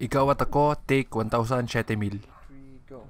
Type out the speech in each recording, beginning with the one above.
Ikaw at ako, take 1,007,000. Go.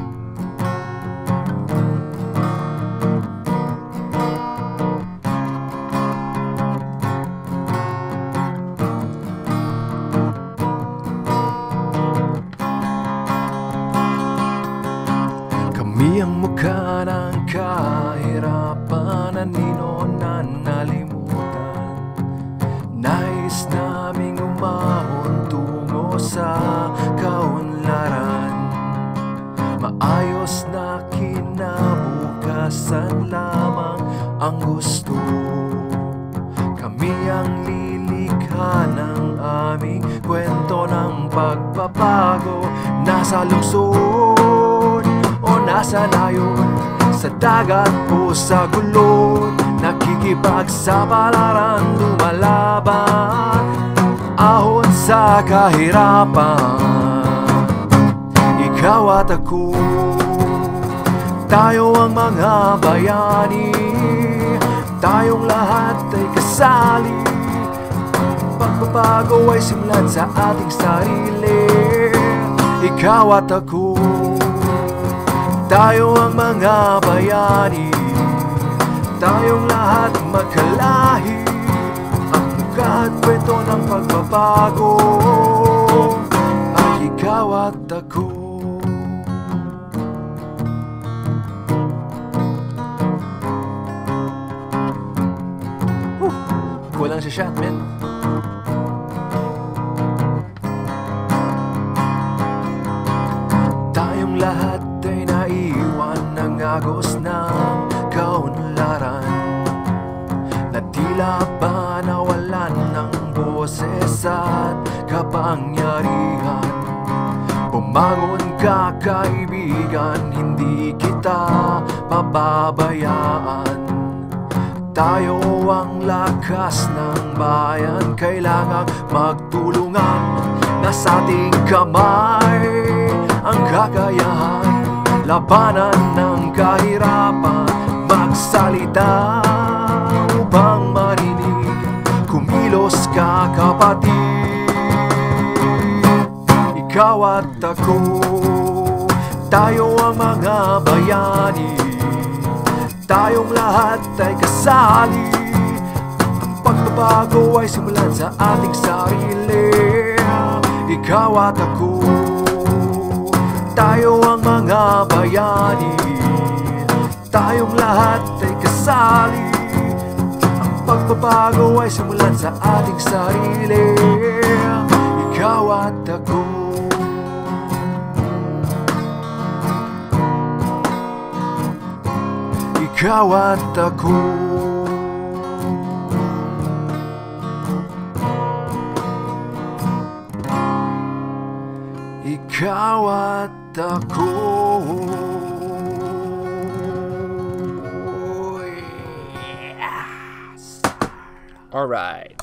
Kami ang mukha ng kahirapan, anino na nalimutan. Nais naming umahon tungo sa kaunlaran. Maayos na kinabukasan lamang ang gusto. Kami ang lilikha ng aming kwento ng pagbabago. Nasa lungsod o nasa layon, sa dagat o sa gulod, nakikipagsapalaran, lumalaban ahon sa kahirapan. Ikaw at ako, tayo ang mga bayani, tayong lahat ay kasali. Pagbabago ay simulan sa ating sarili. Ikaw at ako, tayo ang mga bayani, tayong lahat magkalahi. Ang mukha at kwento ng pagbabago ay ikaw at ako. Kulang si shot, man. Tayong lahat ay naiwan ng agos ng kaunlaran, na tila ba nawalan ng boses at kapangyarihan. Bumangon ka, kaibigan, hindi kita pababayaan. Tayo ang lakas ng bayan, kailangang magtulungan. Nasa ating kamay ang kakayahan, labanan ng kahirapan, magsalita upang marinig. Kumilos ka, kapatid. Ikaw at ako, tayo ang mga bayani, tayong lahat ay kasali. Ang pagbabago ay simulan sa ating sarili. Ikaw at ako, tayo ang mga bayani, tayong lahat ay kasali. Ang pagbabago ay simulan sa ating sarili. Ikaw at ako, ikaw at ako. Ikaw at ako. All right.